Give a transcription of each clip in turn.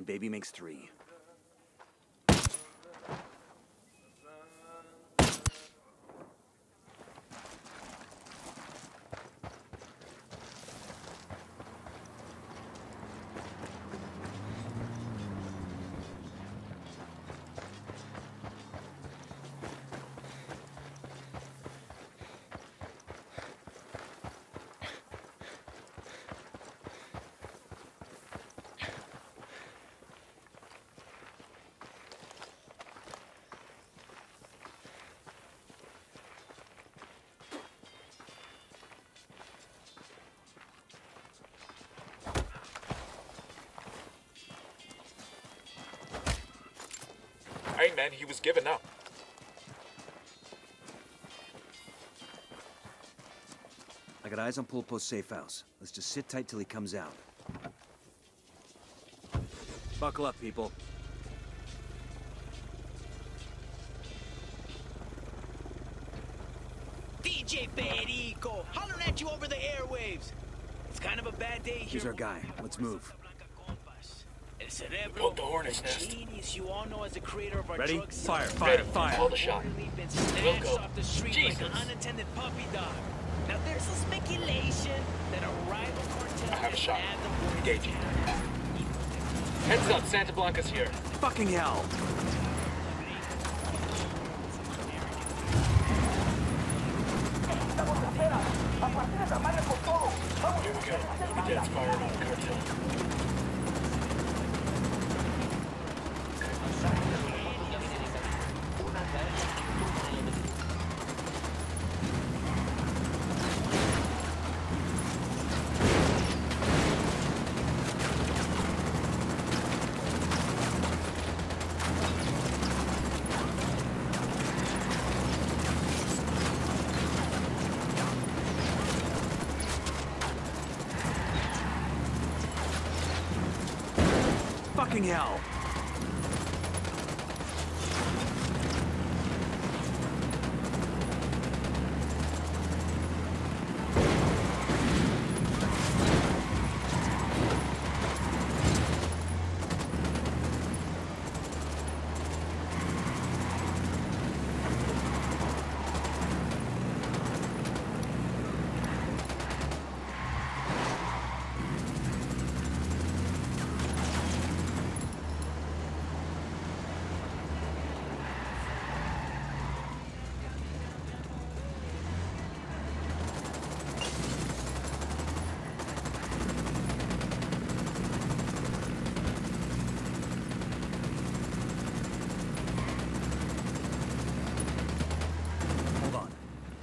and baby makes 3. Hey man, he was giving up. I got eyes on Pulpo's safe house. Let's just sit tight till he comes out. Buckle up, people. DJ Federico, hollering at you over the airwaves. It's kind of a bad day here. Here's our guy. Let's move. El Cerebro, Built the hornet's nest. genius you all know as the creator of our Ready? drug Fire, system. fire, Ready. fire. Call the shot. Reportedly been We'll snatched go. off the street Jesus. like an unattended puppy dog. Now there's a speculation that a rival cartel I have a has shot. nabbed the boys Engaging. together. Heads up, Santa Blanca's here. Fucking hell! Here we go. Unidad's firing on the cartel. Fucking hell! Hold on.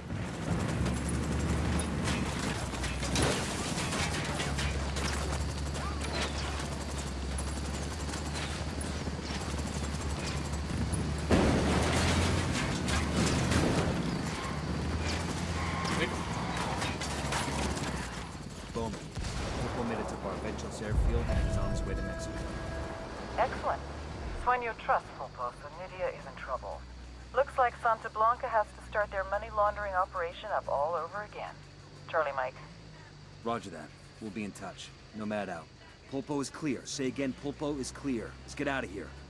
Bowman. Pulpo made it to Barbentos airfield and is on his way to Mexico. Excellent. It's when you trust Pulpo, so Nydia is in trouble. Looks like Santa Blanca has to start their money laundering operation up all over again. Charlie Mike. Roger that. We'll be in touch. Nomad out. Pulpo is clear. Say again, Pulpo is clear. Let's get out of here.